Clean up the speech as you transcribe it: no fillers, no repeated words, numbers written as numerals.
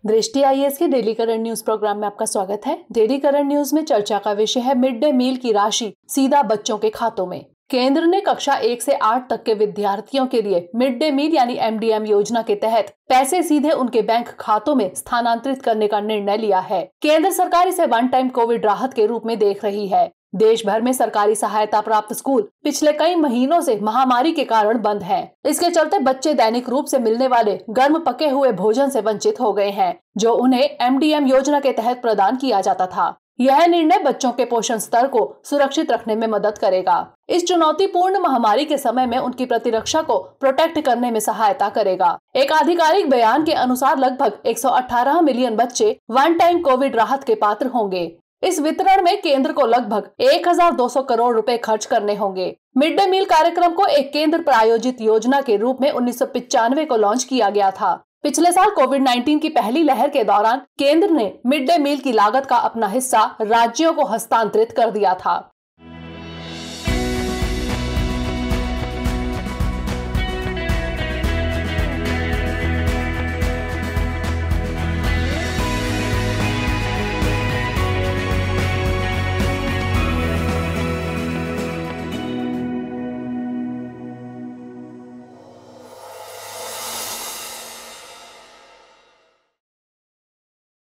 दृष्टि आईएएस के daily current news programme में आपका स्वागत है। डेली करंट न्यूज में चर्चा का विषय है मिड डे मील की राशि सीधा बच्चों के खातों में। केंद्र ने कक्षा 1 से 8 तक के विद्यार्थियों के लिए मिड डे मील यानी एमडीएम योजना के तहत पैसे सीधे उनके बैंक खातों में स्थानांतरित करने का निर्णय लिया है। केंद्र सरकार इसे वन टाइम कोविड राहत के रूप में देख रही है। देश भर में सरकारी सहायता प्राप्त स्कूल पिछले कई महीनों से महामारी के कारण बंद हैं। इसके चलते बच्चे दैनिक रूप से मिलने वाले गर्म पके हुए भोजन से वंचित हो गए हैं, जो उन्हें एमडीएम योजना के तहत प्रदान किया जाता था। यह निर्णय बच्चों के पोषण स्तर को सुरक्षित रखने में मदद करेगा। इस चुनौतीपूर्ण महामारी के समय में उनकी प्रतिरक्षा को प्रोटेक्ट करने में सहायता करेगा। एक आधिकारिक बयान के अनुसार लगभग 118 मिलियन बच्चे वन टाइम कोविड राहत के पात्र होंगे। इस वितरण में केंद्र को लगभग 1200 करोड़ रुपए खर्च करने होंगे। मिड डे मील कार्यक्रम को एक केंद्र प्रायोजित योजना के रूप में 1995 को लॉन्च किया गया था। पिछले साल कोविड-19 की पहली लहर के दौरान केंद्र ने मिड डे मील की लागत का अपना हिस्सा राज्यों को हस्तांतरित कर दिया था।